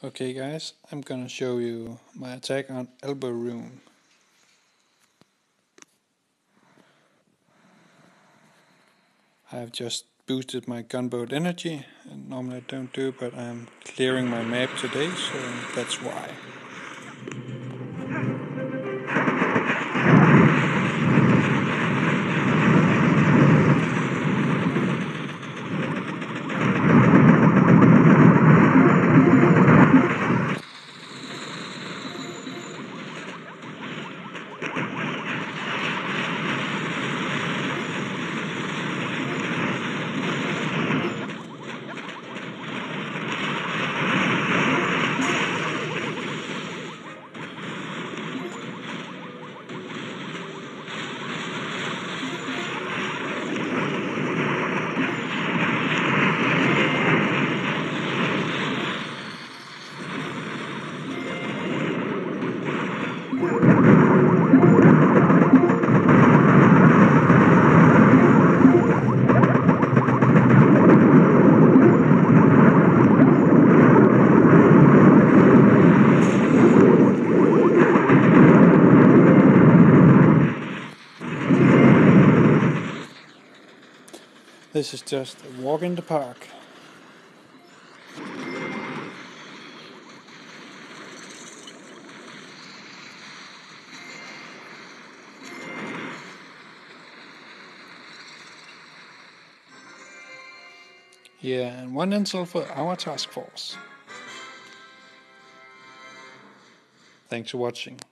Okay guys, I'm gonna show you my attack on Elbow Rune. I've just boosted my gunboat energy, and normally I don't do, but I'm clearing my map today, so that's why. This is just a walk in the park. Yeah, and one insult for our task force. Thanks for watching.